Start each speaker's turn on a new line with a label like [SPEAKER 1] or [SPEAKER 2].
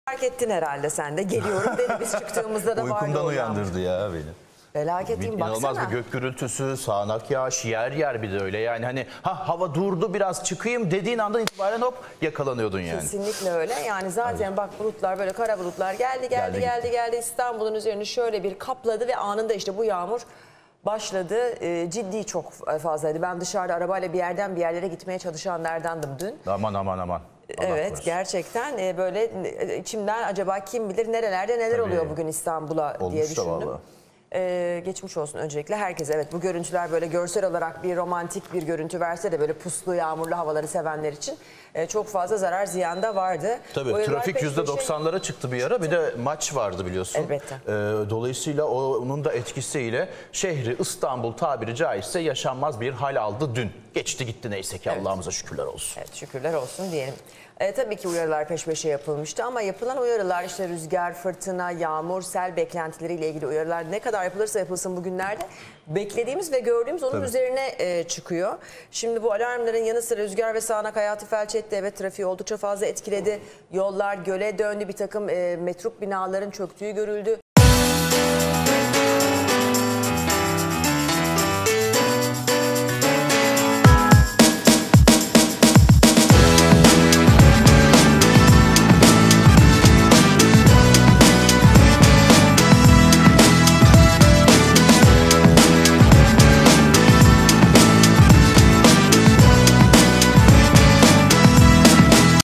[SPEAKER 1] Fark ettin herhalde sen de. Geliyorum dedi, biz çıktığımızda da vardı.
[SPEAKER 2] Uykumdan uyandırdı ya beni.
[SPEAKER 1] Felaketin
[SPEAKER 2] İnanılmaz
[SPEAKER 1] baksana.
[SPEAKER 2] bir gök gürültüsü, sağanak yağış, yer yer bir de öyle. Yani hani hava durdu biraz çıkayım dediğin andan itibaren hop yakalanıyordun yani.
[SPEAKER 1] Kesinlikle öyle. Yani zaten bak bulutlar böyle kara bulutlar geldi İstanbul'un üzerini şöyle bir kapladı ve anında işte bu yağmur başladı. Ciddi çok fazlaydı. Ben dışarıda arabayla bir yerden bir yerlere gitmeye çalışanlardandım dün.
[SPEAKER 2] Aman. Allah
[SPEAKER 1] Evet
[SPEAKER 2] korusun.
[SPEAKER 1] gerçekten böyle içimden acaba kim bilir nerelerde neler
[SPEAKER 2] Tabii.
[SPEAKER 1] oluyor bugün İstanbul'a diye
[SPEAKER 2] Olmuş da
[SPEAKER 1] düşündüm.
[SPEAKER 2] vallahi.
[SPEAKER 1] Geçmiş olsun öncelikle herkese. Evet, bu görüntüler böyle görsel olarak bir romantik bir görüntü verse de böyle puslu yağmurlu havaları sevenler için çok fazla zarar ziyan da vardı.
[SPEAKER 2] Tabii
[SPEAKER 1] Oyunlar
[SPEAKER 2] trafik
[SPEAKER 1] peş peşe-
[SPEAKER 2] %90'lara çıktı bir ara. Bir de maç vardı biliyorsun.
[SPEAKER 1] Elbette.
[SPEAKER 2] Dolayısıyla onun da etkisiyle şehri İstanbul tabiri caizse yaşanmaz bir hal aldı dün. Geçti gitti neyse ki, Allah'ımıza şükürler olsun.
[SPEAKER 1] Evet, şükürler olsun diyelim. Tabii ki uyarılar peş peşe yapılmıştı ama yapılan uyarılar işte rüzgar, fırtına, yağmur, sel beklentileriyle ilgili uyarılar ne kadar yapılırsa yapılsın bugünlerde beklediğimiz ve gördüğümüz onun üzerine çıkıyor. Şimdi bu alarmların yanı sıra rüzgar ve sağanak hayatı felç etti. Evet, trafiği oldukça fazla etkiledi. Yollar göle döndü, bir takım metruk binaların çöktüğü görüldü.